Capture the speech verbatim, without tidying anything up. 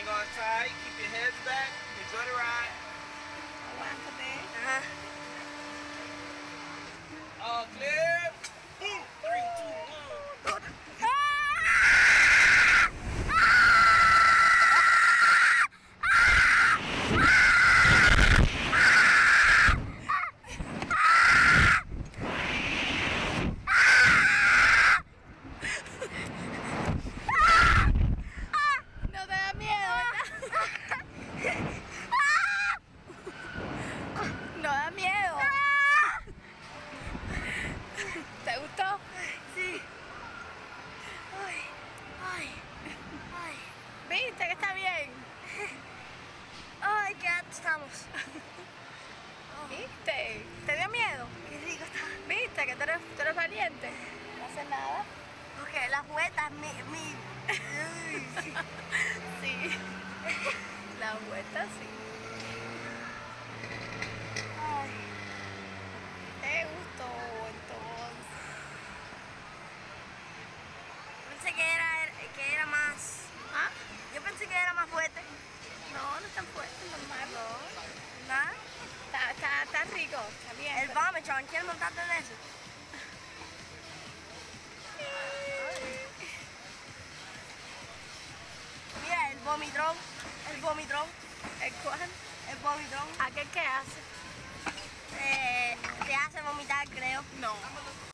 Hang on tight, keep your heads back, enjoy the ride. Aguántate. Ajá. All clear. Boom. Three, two, one. No te da miedo, ¿verdad? No da miedo. ¿Te gustó? Sí. Ay, ay, ay. ¿Viste que está bien? Ay, qué alto estamos. ¿Viste? ¿Te dio miedo? Qué rico está. ¿Viste que tú eres, tú eres valiente? No haces nada. Porque las vueltas, mi, mi. Uy. Sí. La vuelta sí. Ay. Te gustó entonces. Pensé que era, que era más. ¿Ah? Yo pensé que era más fuerte. No, no es tan fuerte, normal. No. ¿Nada? Está, está, está rico, está bien. El Vomitron, ¿quieres montarte en eso? Mira, el Vomitron. El Vomitron. ¿El cuál? El Vomitron. ¿Aquel qué hace? Eh, te hace vomitar, creo. No.